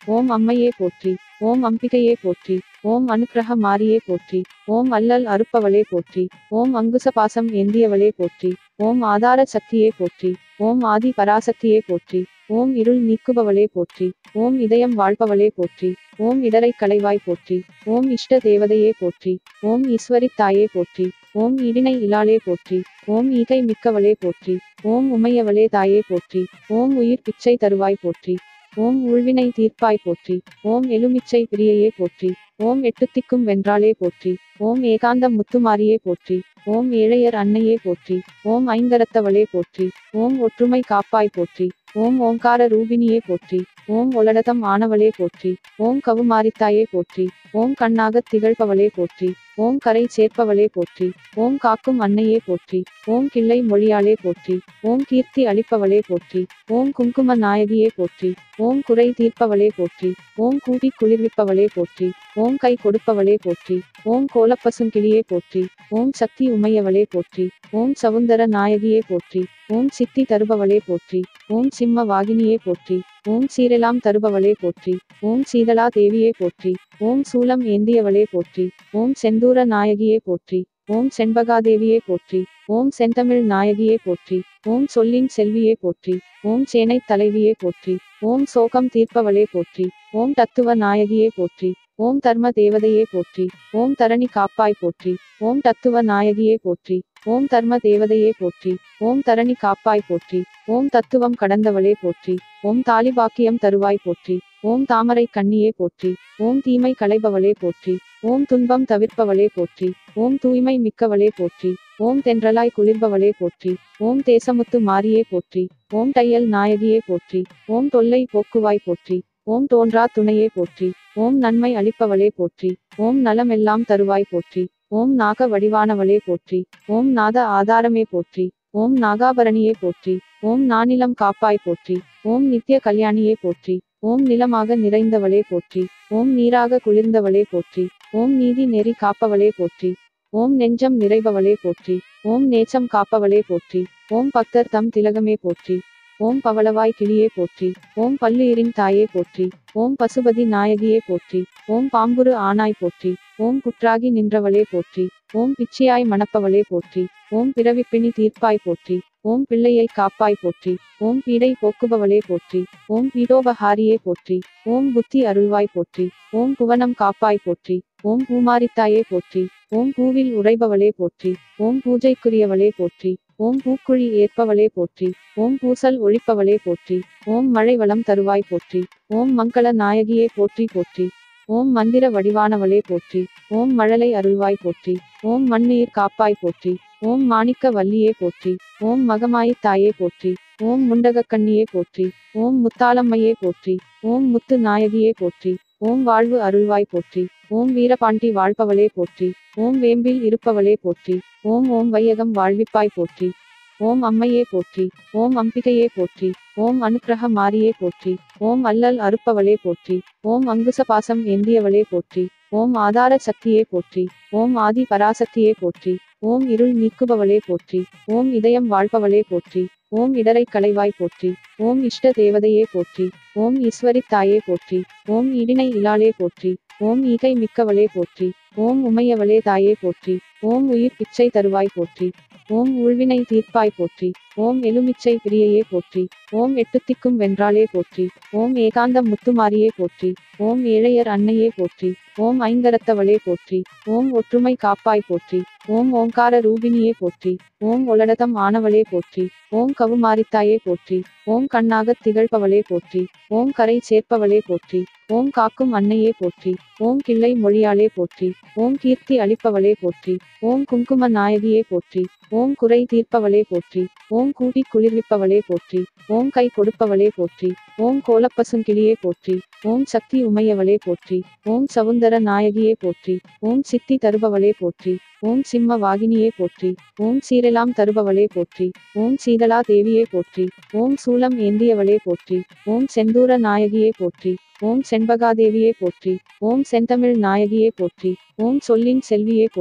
ஓம் அம்மையே போற்றி. ஓம் அம்பிகையே போற்றி. ஓம் அனுக்கிரக மாரியே போற்றி. ஓம் அல்லல் அறுப்பவளே போற்றி. ஓம் அங்குச பாசம் ஏந்தியவளே போற்றி. ஓம் ஆதார சக்தியே போற்றி. ஓம் ஆதி பராசக்தியே போற்றி. ஓம் இருள் நீக்குபவளே போற்றி. ஓம் இதயம் வாழ்பவளே போற்றி. ஓம் இடரை களைவாய் போற்றி. ஓம் இஷ்ட தேவதையே போற்றி. ஓம் ஈஸ்வரி தாயே போற்றி. ஓம் ஈடினை இலாளே போற்றி. ஓம் ஈகை மிக்கவளே போற்றி. ஓம் உமையவளே தாயே போற்றி. ஓம் உயிர் பிச்சை தருவாய் போற்றி. ஓம் ஊழ்வினை தீர்ப்பாய் போற்றி. ஓம் எலுமிச்சை பிரியையே போற்றி. ஓம் எட்டுத்திக்கும் வென்றாளே போற்றி. ஓம் ஏகாந்தம் முத்துமாரியே போற்றி. ஓம் ஏழையர் அன்னையே போற்றி. ஓம் ஐங்கரத்தவளே போற்றி. ஓம் ஒற்றுமை காப்பாய் போற்றி. ஓம் ஓங்கார ரூபினியே போற்றி. ஓம் ஒளடதம் ஆனவளே போற்றி. ஓம் கவுமாரித்தாயே போற்றி. ஓம் கண்ணாகத் திகழ்பவளே போற்றி. ஓம் கரை சேர்ப்பவளே போற்றி. ஓம் காக்கும் அன்னையே போற்றி. ஓம் கிள்ளை மொழியாளே போற்றி. ஓம் கீர்த்தி அளிப்பவளே போற்றி. ஓம் குங்கும நாயகியே போற்றி. ஓம் குறை தீர்ப்பவளே போற்றி. ஓம் கூடி குளிர்விப்பவளே போற்றி. ஓம் கை கொடுப்பவளே போற்றி. ஓம் கோலப்பசுங்கிளியே போற்றி. ஓம் சக்தி உமையவளே போற்றி. ஓம் சவுந்தர நாயகியே போற்றி. ஓம் சித்தி தருபவளே போற்றி. ஓம் சிம்ம வாகினியே போற்றி. ஓம் சீரெலாம் தருபவளே போற்றி. ஓம் சீதளா தேவியே போற்றி. ஓம் சூலம் ஏந்தியவளே போற்றி. ஓம் செந்தூர நாயகியே போற்றி. ஓம் செண்பகாதேவியே போற்றி. ஓம் செந்தமிழ் நாயகியே போற்றி. ஓம் சொல்லின் செல்வியே போற்றி. ஓம் சேனை தலைவியே போற்றி. ஓம் சோகம் தீர்ப்பவளே போற்றி. ஓம் தத்துவ நாயகியே போற்றி. ஓம் தர்ம தேவதையே போற்றி. ஓம் தரணி காப்பாய் போற்றி. ஓம் தத்துவ நாயகியே போற்றி. ஓம் தர்ம தேவதையே போற்றி. ஓம் தரணி காப்பாய் போற்றி. ஓம் தத்துவம் கடந்தவளே போற்றி. ஓம் தாலிபாக்கியம் தருவாய் போற்றி. ஓம் தாமரை கண்ணியே போற்றி. ஓம் தீமை களைபவளே போற்றி. ஓம் துன்பம் தவிர்ப்பவளே போற்றி. ஓம் தூய்மை மிக்கவளே போற்றி. ஓம் தென்றலாய் குளிர்பவளே போற்றி. ஓம் தேசமுத்து மாரியே போற்றி. ஓம் தையல் நாயகியே போற்றி. ஓம் தொல்லை போக்குவாய் போற்றி. ஓம் தோன்றா துணையே போற்றி. ஓம் நன்மை அளிப்பவளே போற்றி. ஓம் நலமெல்லாம் தருவாய் போற்றி. ஓம் நாக வடிவானவளே போற்றி. ஓம் நாத ஆதாரமே போற்றி. ஓம் நாகாபரணியே போற்றி. ஓம் நானிலம் காப்பாய் போற்றி. ஓம் நித்ய கல்யாணியே போற்றி. ஓம் நிலமாக நிறைந்தவளே போற்றி. ஓம் நீராக குளிர்ந்தவளே போற்றி. ஓம் நீதி நெறி காப்பவளே போற்றி. ஓம் நெஞ்சம் நிறைபவளே போற்றி. ஓம் நேச்சம் காப்பவளே போற்றி. ஓம் பக்தர் தம் திலகமே போற்றி. ஓம் பவளவாய் கிளியே போற்றி. ஓம் பல்லுயிரின் தாயே போற்றி. ஓம் பசுபதி நாயகியே போற்றி. ஓம் பாம்புரு ஆனாய் போற்றி. ஓம் புற்றாகி நின்றவளே போற்றி. ஓம் பிச்சியாய் மணப்பவளே போற்றி. ஓம் பிறவிப்பிணி தீர்ப்பாய் போற்றி. ஓம் பிள்ளையை காப்பாய் போற்றி. ஓம் பீடை போக்குபவளே போற்றி. ஓம் பீடோபஹாரியே போற்றி. ஓம் புத்தி அருள்வாய் போற்றி. ஓம் புவனம் காப்பாய் போற்றி. ஓம் பூமாரித்தாயே போற்றி. ஓம் பூவில் உறைபவளே போற்றி. ஓம் பூஜைக்குரியவளே போற்றி. ஓம் பூக்குழி ஏற்பவளே போற்றி. ஓம் பூசல் ஒழிப்பவளே போற்றி. ஓம் மழை வளம் தருவாய் போற்றி. ஓம் மங்கள நாயகியே போற்றி போற்றி. ஓம் மந்திர வடிவானவளே போற்றி. ஓம் மழலை அருள்வாய் போற்றி. ஓம் மண்ணுயிர் காப்பாய் போற்றி. ஓம் மாணிக்க வல்லியே போற்றி. ஓம் மகமாயித் தாயே போற்றி. ஓம் முண்டகக்கண்ணியே போற்றி. ஓம் முத்தாலம்மையே போற்றி. ஓம் முத்து நாயகியே போற்றி. ஓம் வாழ்வு அருள்வாய் போற்றி. ஓம் வீரபாண்டி வாழ்பவளே போற்றி. ஓம் வேம்பில் இருப்பவளே போற்றி. ஓம் ஓம் வையகம் வாழ்விப்பாய் போற்றி. ஓம் அம்மையே போற்றி. ஓம் அம்பிகையே போற்றி. ஓம் அனுக்கிரக மாரியே போற்றி. ஓம் அல்லல் அறுப்பவளே போற்றி. ஓம் அங்குச பாசம் ஏந்தியவளே போற்றி. ஓம் ஆதார சக்தியே போற்றி. ஓம் ஆதி பராசக்தியே போற்றி. ஓம் இருள் நீக்குபவளே போற்றி. ஓம் இதயம் வாழ்பவளே போற்றி. ஓம் இடரை களைவாய் போற்றி. ஓம் இஷ்ட தேவதையே போற்றி. ஓம் ஈஸ்வரி தாயே போற்றி. ஓம் ஈடினை இலாளே போற்றி. ஓம் ஈகை மிக்கவளே போற்றி. ஓம் உமையவளே தாயே போற்றி. ஓம் உயிர் பிச்சை தருவாய் போற்றி. ஓம் ஊழ்வினை தீர்ப்பாய் போற்றி. ஓம் எலுமிச்சை பிரியையே போற்றி. ஓம் எட்டுத்திக்கும் வென்றாளே போற்றி. ஓம் ஏகாந்தம் முத்துமாரியே போற்றி. ஓம் ஏழையர் அன்னையே போற்றி. ஓம் ஐங்கரத்தவளே போற்றி. ஓம் ஒற்றுமை காப்பாய் போற்றி. ஓம் ஓங்கார ரூபினியே போற்றி. ஓம் ஒளடதம் ஆனவளே போற்றி. ஓம் கவுமாரித்தாயே போற்றி. ஓம் கண்ணாகத் திகழ்பவளே போற்றி. ஓம் கரை சேர்ப்பவளே போற்றி. ஓம் காக்கும் அன்னையே போற்றி. ஓம் கிள்ளை மொழியாளே போற்றி. ஓம் கீர்த்தி அளிப்பவளே போற்றி. ஓம் குங்கும நாயகியே போற்றி. ஓம் குறை தீர்ப்பவளே போற்றி. ஓம் கூடி குளிர்விப்பவளே போற்றி. ஓம் கை கொடுப்பவளே போற்றி. ஓம் கோலப்பசுங்கிளியே போற்றி. ஓம் சக்தி உமையவளே போற்றி. ஓம் சவுந்தர நாயகியே போற்றி. ஓம் சித்தி தருபவளே போற்றி. ஓம் சிம்ம வாகினியே போற்றி. ஓம் சீரெலாம் தருபவளே போற்றி. ஓம் சீதளா தேவியே போற்றி. ஓம் சூலம் ஏந்தியவளே போற்றி. ஓம் செந்தூர நாயகியே போற்றி. ஓம் செண்பகாதேவியே போற்றி. ஓம் செந்தமிழ் நாயகியே போற்றி. ஓம் சொல்லின் செல்வியே போற்றி.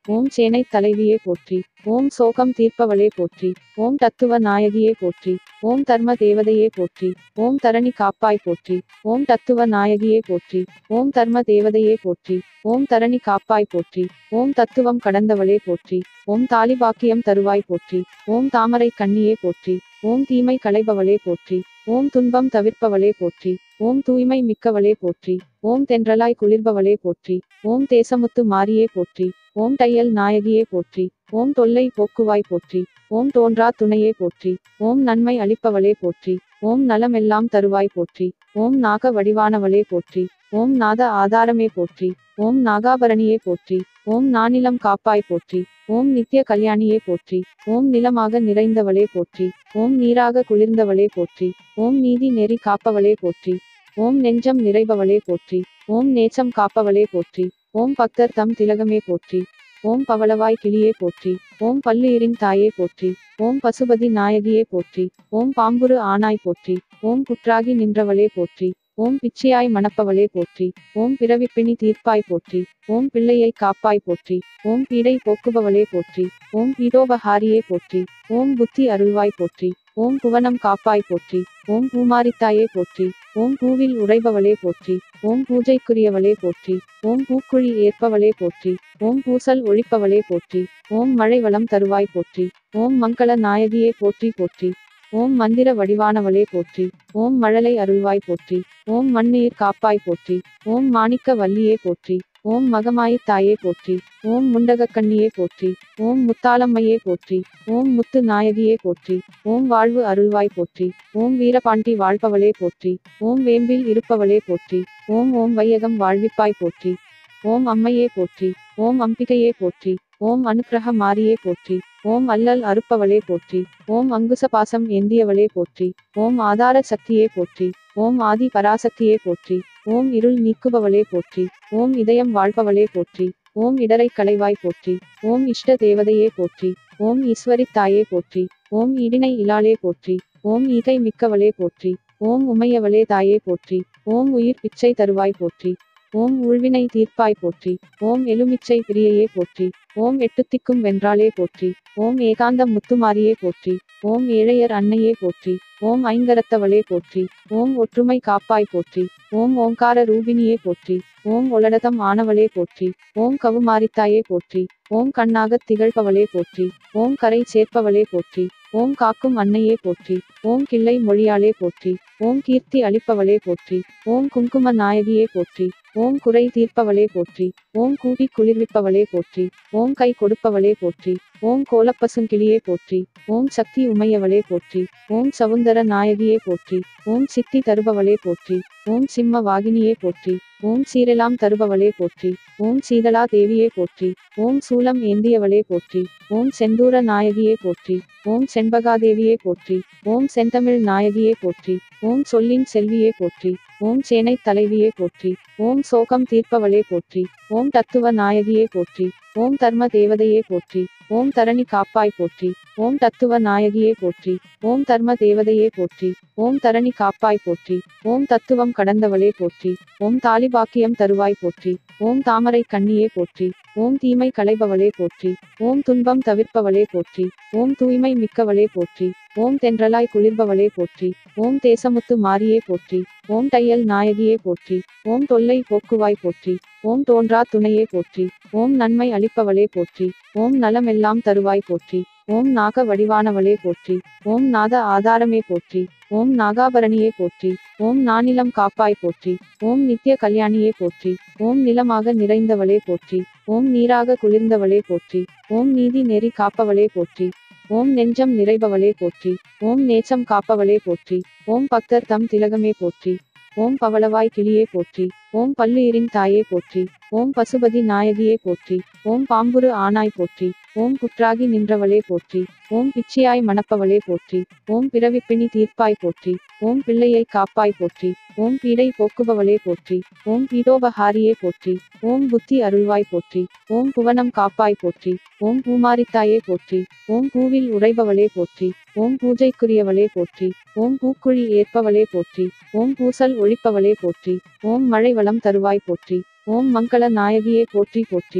ஓம் சேனைத் தலைவியே போற்றி. ஓம் சோகம் தீர்ப்பவளே போற்றி. ஓம் தத்துவ நாயகியே போற்றி. ஓம் தர்ம தேவதையே போற்றி. ஓம் தரணி காப்பாய் போற்றி. ஓம் தத்துவ நாயகியே போற்றி. ஓம் தர்ம தேவதையே போற்றி. ஓம் தரணி காப்பாய் போற்றி. ஓம் தத்துவம் கடந்தவளே போற்றி. ஓம் தாலிபாக்கியம் தருவாய் போற்றி. ஓம் தாமரை கண்ணியே போற்றி. ஓம் தீமை களைபவளே போற்றி. ஓம் துன்பம் தவிர்ப்பவளே போற்றி. ஓம் தூய்மை மிக்கவளே போற்றி. ஓம் தென்றலாய் குளிர்பவளே போற்றி. ஓம் தேசமுத்து மாரியே போற்றி. ஓம் தையல் நாயகியே போற்றி. ஓம் தொல்லை போக்குவாய் போற்றி. ஓம் தோன்றா துணையே போற்றி. ஓம் நன்மை அளிப்பவளே போற்றி. ஓம் நலமெல்லாம் தருவாய் போற்றி. ஓம் நாக வடிவானவளே போற்றி. ஓம் நாத ஆதாரமே போற்றி. ஓம் நாகாபரணியே போற்றி. ஓம் நானிலம் காப்பாய் போற்றி. ஓம் நித்ய கல்யாணியே போற்றி. ஓம் நிலமாக நிறைந்தவளே போற்றி. ஓம் நீராக குளிர்ந்தவளே போற்றி. ஓம் நீதி நெறி காப்பவளே போற்றி. ஓம் நெஞ்சம் நிறைபவளே போற்றி. ஓம் நேசம் காப்பவளே போற்றி. ஓம் பக்தர் தம் திலகமே போற்றி. ஓம் பவளவாய் கிளியே போற்றி. ஓம் பல்லுயிரின் தாயே போற்றி. ஓம் பசுபதி நாயகியே போற்றி. ஓம் பாம்புரு ஆனாய் போற்றி. ஓம் புற்றாகி நின்றவளே போற்றி. ஓம் பிச்சையாய் மணப்பவளே போற்றி. ஓம் பிறவிப்பிணி தீர்ப்பாய் போற்றி. ஓம் பிள்ளையை காப்பாய் போற்றி. ஓம் பீடை போக்குபவளே போற்றி. ஓம் பீடோபஹாரியே போற்றி. ஓம் புத்தி அருள்வாய் போற்றி. ஓம் புவனம் காப்பாய் போற்றி. ஓம் பூமாரித்தாயே போற்றி. ஓம் பூவில் உறைபவளே போற்றி. ஓம் பூஜைக்குரியவளே போற்றி. ஓம் பூக்குழி ஏற்பவளே போற்றி. ஓம் பூசல் ஒழிப்பவளே போற்றி. ஓம் மழை வளம் தருவாய் போற்றி. ஓம் மங்கள நாயகியே போற்றி போற்றி. ஓம் மந்திர வடிவானவளே போற்றி. ஓம் மழலை அருள்வாய் போற்றி. ஓம் மண்ணீர் காப்பாய் போற்றி. ஓம் மாணிக்க வல்லியே போற்றி. ஓம் மகமாயித் தாயே போற்றி. ஓம் முண்டகக்கண்ணியே போற்றி. ஓம் முத்தாலம்மையே போற்றி. ஓம் முத்து நாயகியே போற்றி. ஓம் வாழ்வு அருள்வாய் போற்றி. ஓம் வீரபாண்டி வாழ்பவளே போற்றி. ஓம் வேம்பில் இருப்பவளே போற்றி. ஓம் ஓம் வையகம் வாழ்விப்பாய் போற்றி. ஓம் அம்மையே போற்றி. ஓம் அம்பிகையே போற்றி. ஓம் அனுக்கிரக மாரியே போற்றி. ஓம் அல்லல் அறுப்பவளே போற்றி. ஓம் அங்குச பாசம் ஏந்தியவளே போற்றி. ஓம் ஆதார சக்தியே போற்றி. ஓம் ஆதி பராசக்தியே போற்றி. ஓம் இருள் நீக்குபவளே போற்றி. ஓம் இதயம் வாழ்பவளே போற்றி. ஓம் இடரை களைவாய் போற்றி. ஓம் இஷ்ட தேவதையே போற்றி. ஓம் ஈஸ்வரித் தாயே போற்றி. ஓம் இடினை இலாளே போற்றி. ஓம் ஈகை மிக்கவளே போற்றி. ஓம் உமையவளே தாயே போற்றி. ஓம் உயிர் பிச்சை தருவாய் போற்றி. ஓம் ஊழ்வினை தீர்ப்பாய் போற்றி. ஓம் எலுமிச்சை பிரியையே போற்றி. ஓம் எட்டுத்திக்கும் வென்றாளே போற்றி. ஓம் ஏகாந்த முத்துமாரியே போற்றி. ஓம் ஏழையர் அன்னையே போற்றி. ஓம் ஐங்கரத்தவளே போற்றி. ஓம் ஒற்றுமை காப்பாய் போற்றி. ஓம் ஓங்கார ரூபினியே போற்றி. ஓம் ஒளடதம் ஆனவளே போற்றி. ஓம் கவுமாரித்தாயே போற்றி. ஓம் கண்ணாகத் திகழ்பவளே போற்றி. ஓம் கரை சேர்ப்பவளே போற்றி. ஓம் காக்கும் அன்னையே போற்றி. ஓம் கிள்ளை மொழியாளே போற்றி. ஓம் கீர்த்தி அளிப்பவளே போற்றி. ஓம் குங்கும நாயகியே போற்றி. ஓம் குறை தீர்ப்பவளே போற்றி. ஓம் கூடி குளிர்விப்பவளே போற்றி. ஓம் கை கொடுப்பவளே போற்றி. ஓம் கோலப்பசுங்கிளியே போற்றி. ஓம் சக்தி உமையவளே போற்றி. ஓம் சவுந்தர நாயகியே போற்றி. ஓம் சித்தி தருபவளே போற்றி. ஓம் சிம்ம வாகினியே போற்றி. ஓம் சீரெலாம் தருபவளே போற்றி. ஓம் சீதளா தேவியே போற்றி. ஓம் சூலம் ஏந்தியவளே போற்றி. ஓம் செந்தூர நாயகியே போற்றி. ஓம் செண்பகாதேவியே போற்றி. ஓம் செந்தமிழ் நாயகியே போற்றி. ஓம் சொல்லின் செல்வியே போற்றி. ஓம் சேனைத் தலைவியே போற்றி. ஓம் சோகம் தீர்ப்பவளே போற்றி. ஓம் தத்துவ நாயகியே போற்றி. ஓம் தர்ம தேவதையே போற்றி. ஓம் தரணி காப்பாய் போற்றி. ஓம் தத்துவ நாயகியே போற்றி. ஓம் தர்ம தேவதையே போற்றி. ஓம் தரணி காப்பாய் போற்றி. ஓம் தத்துவம் கடந்தவளே போற்றி. ஓம் தாலிபாக்கியம் தருவாய் போற்றி. ஓம் தாமரை கண்ணியே போற்றி. ஓம் தீமை களைபவளே போற்றி. ஓம் துன்பம் தவிர்ப்பவளே போற்றி. ஓம் தூய்மை மிக்கவளே போற்றி. ஓம் தென்றலாய் குளிர்பவளே போற்றி. ஓம் தேசமுத்து மாரியே போற்றி. ஓம் தையல் நாயகியே போற்றி. ஓம் தொல்லை போக்குவாய் போற்றி. ஓம் தோன்றா துணையே போற்றி. ஓம் நன்மை அளிப்பவளே போற்றி. ஓம் நலமெல்லாம் தருவாய் போற்றி. ஓம் நாக வடிவானவளே போற்றி. ஓம் நாத ஆதாரமே போற்றி. ஓம் நாகாபரணியே போற்றி. ஓம் நானிலம் காப்பாய் போற்றி. ஓம் நித்ய கல்யாணியே போற்றி. ஓம் நிலமாக நிறைந்தவளே போற்றி. ஓம் நீராக குளிர்ந்தவளே போற்றி. ஓம் நீதி நெறி காப்பவளே போற்றி. ஓம் நெஞ்சம் நிறைபவளே போற்றி. ஓம் நேசம் காப்பவளே போற்றி. ஓம் பக்தர் தம் திலகமே போற்றி. ஓம் பவளவாய் கிளியே போற்றி. ஓம் பல்லுயிரின் தாயே போற்றி. ஓம் பசுபதி நாயகியே போற்றி. ஓம் பாம்புரு ஆனாய் போற்றி. ஓம் புற்றாகி நின்றவளே போற்றி. ஓம் பிச்சையாய் மணப்பவளே போற்றி. ஓம் பிறவிப்பிணி தீர்ப்பாய் போற்றி. ஓம் பிள்ளையை காப்பாய் போற்றி. ஓம் பீடை போக்குபவளே போற்றி. ஓம் பீடோபஹாரியே போற்றி. ஓம் புத்தி அருள்வாய் போற்றி. ஓம் புவனம் காப்பாய் போற்றி. ஓம் பூமாரித்தாயே போற்றி. ஓம் பூவில் உறைபவளே போற்றி. ஓம் பூஜைக்குரியவளே போற்றி. ஓம் பூக்குழி ஏற்பவளே போற்றி. ஓம் பூசல் ஒழிப்பவளே போற்றி. ஓம் மழை வளம் தருவாய் போற்றி. ஓம் மங்கள நாயகியே போற்றி போற்றி.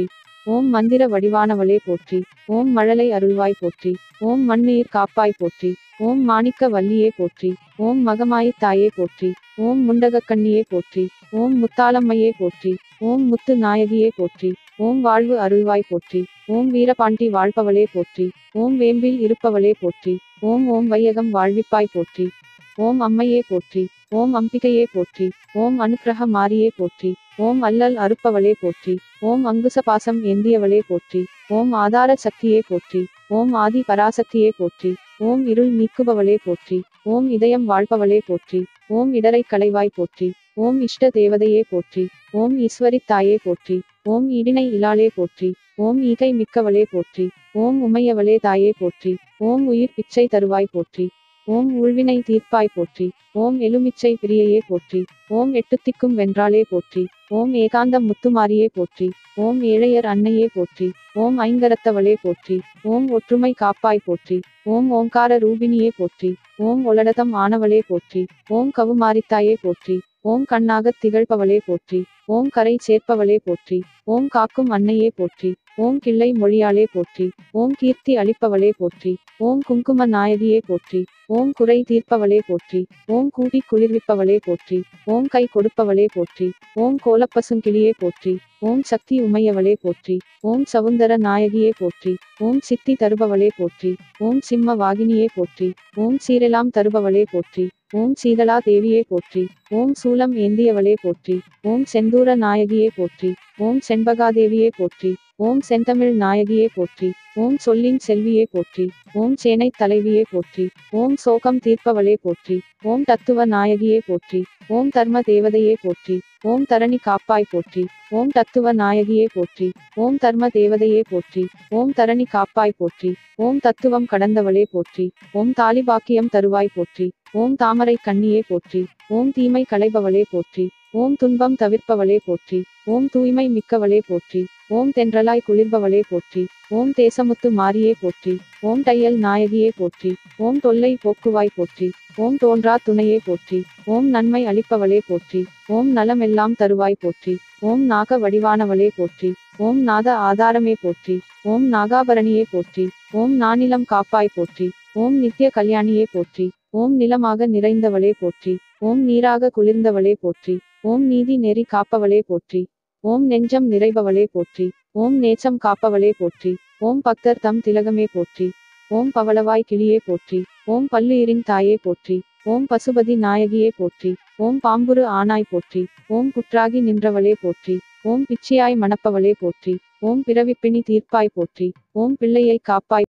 ஓம் மந்திர வடிவானவளே போற்றி. ஓம் மழலை அருள்வாய் போற்றி. ஓம் மண்ணுயிர் காப்பாய் போற்றி. ஓம் மாணிக்க வல்லியே போற்றி. ஓம் மகமாயித் தாயே போற்றி. ஓம் முண்டகக்கண்ணியே போற்றி. ஓம் முத்தாலம்மையே போற்றி. ஓம் முத்து நாயகியே போற்றி. ஓம் வாழ்வு அருள்வாய் போற்றி. ஓம் வீரபாண்டி வாழ்பவளே போற்றி. ஓம் வேம்பில் இருப்பவளே போற்றி. ஓம் ஓம் வையகம் வாழ்விப்பாய் போற்றி. ஓம் அம்மையே போற்றி. ஓம் அம்பிகையே போற்றி. ஓம் அனுக்கிரக மாரியே போற்றி. ஓம் அல்லல் அறுப்பவளே போற்றி. ஓம் அங்குச பாசம் ஏந்தியவளே போற்றி. ஓம் ஆதார சக்தியே போற்றி. ஓம் ஆதி பராசக்தியே போற்றி. ஓம் இருள் நீக்குபவளே போற்றி. ஓம் இதயம் வாழ்பவளே போற்றி. ஓம் இடரை களைவாய் போற்றி. ஓம் இஷ்ட தேவதையே போற்றி. ஓம் ஈஸ்வரித் தாயே போற்றி. ஓம் ஈடினை இலாளே போற்றி. ஓம் ஈகை மிக்கவளே போற்றி. ஓம் உமையவளே தாயே போற்றி. ஓம் உயிர் பிச்சை தருவாய் போற்றி. ஓம் ஊழ்வினை தீர்ப்பாய் போற்றி. ஓம் எலுமிச்சை பிரியையே போற்றி. ஓம் எட்டுத்திக்கும் வென்றாளே போற்றி. ஓம் ஏகாந்தம் முத்துமாரியே போற்றி. ஓம் ஏழையர் அன்னையே போற்றி. ஓம் ஐங்கரத்தவளே போற்றி. ஓம் ஒற்றுமை காப்பாய் போற்றி. ஓம் ஓங்கார ரூபிணியே போற்றி. ஓம் ஒளடதம் ஆனவளே போற்றி. ஓம் கவுமாரித்தாயே போற்றி. ஓம் கண்ணாகத் திகழ்பவளே போற்றி. ஓம் கரை சேர்ப்பவளே போற்றி. ஓம் காக்கும் அன்னையே போற்றி. ஓம் கிள்ளை மொழியாளே போற்றி. ஓம் கீர்த்தி அளிப்பவளே போற்றி. ஓம் குங்கும நாயகியே போற்றி. ஓம் குறை தீர்ப்பவளே போற்றி. ஓம் கூடி குளிர்விப்பவளே போற்றி. ஓம் கை கொடுப்பவளே போற்றி. ஓம் கோலப்பசுங்கிளியே போற்றி. ஓம் சக்தி உமையவளே போற்றி. ஓம் சவுந்தர நாயகியே போற்றி. ஓம் சித்தி தருபவளே போற்றி. ஓம் சிம்ம வாகினியே போற்றி. ஓம் சீரெலாம் தருபவளே போற்றி. ஓம் சீதளா தேவியே போற்றி. ஓம் சூலம் ஏந்தியவளே போற்றி. ஓம் செந்தூர நாயகியே போற்றி. ஓம் செண்பகாதேவியே போற்றி. ஓம் செந்தமிழ் நாயகியே போற்றி. ஓம் சொல்லின் செல்வியே போற்றி. ஓம் சேனைத் தலைவியே போற்றி. ஓம் சோகம் தீர்ப்பவளே போற்றி. ஓம் தத்துவ நாயகியே போற்றி. ஓம் தர்ம தேவதையே போற்றி. ஓம் தரணி காப்பாய் போற்றி. ஓம் தத்துவ நாயகியே போற்றி. ஓம் தர்ம தேவதையே போற்றி. ஓம் தரணி காப்பாய் போற்றி. ஓம் தத்துவம் கடந்தவளே போற்றி. ஓம் தாலிபாக்கியம் தருவாய் போற்றி. ஓம் தாமரை கண்ணியே போற்றி. ஓம் தீமை களைபவளே போற்றி. ஓம் துன்பம் தவிர்ப்பவளே போற்றி. ஓம் தூய்மை மிக்கவளே போற்றி. ஓம் தென்றலாய் குளிர்பவளே போற்றி. ஓம் தேசமுத்து மாரியே போற்றி. ஓம் தையல் நாயகியே போற்றி. ஓம் தொல்லை போக்குவாய் போற்றி. ஓம் தோன்றா துணையே போற்றி. ஓம் நன்மை அளிப்பவளே போற்றி. ஓம் நலமெல்லாம் தருவாய் போற்றி. ஓம் நாக வடிவானவளே போற்றி. ஓம் நாத ஆதாரமே போற்றி. ஓம் நாகாபரணியே போற்றி. ஓம் நானிலம் காப்பாய் போற்றி. ஓம் நித்ய கல்யாணியே போற்றி. ஓம் நிலமாக நிறைந்தவளே போற்றி. ஓம் நீராக குளிர்ந்தவளே போற்றி. ஓம் நீதி நெறி காப்பவளே போற்றி. ஓம் நெஞ்சம் நிறைபவளே போற்றி. ஓம் நேச்சம் காப்பவளே போற்றி. ஓம் பக்தர் தம் திலகமே போற்றி. ஓம் பவளவாய் கிளியே போற்றி. ஓம் பல்லுயிரின் தாயே போற்றி. ஓம் பசுபதி நாயகியே போற்றி. ஓம் பாம்புரு ஆனாய் போற்றி. ஓம் புற்றாகி நின்றவளே போற்றி. ஓம் பிச்சியாய் மணப்பவளே போற்றி. ஓம் பிறவிப்பிணி தீர்ப்பாய் போற்றி. ஓம் பிள்ளையை காப்பாய்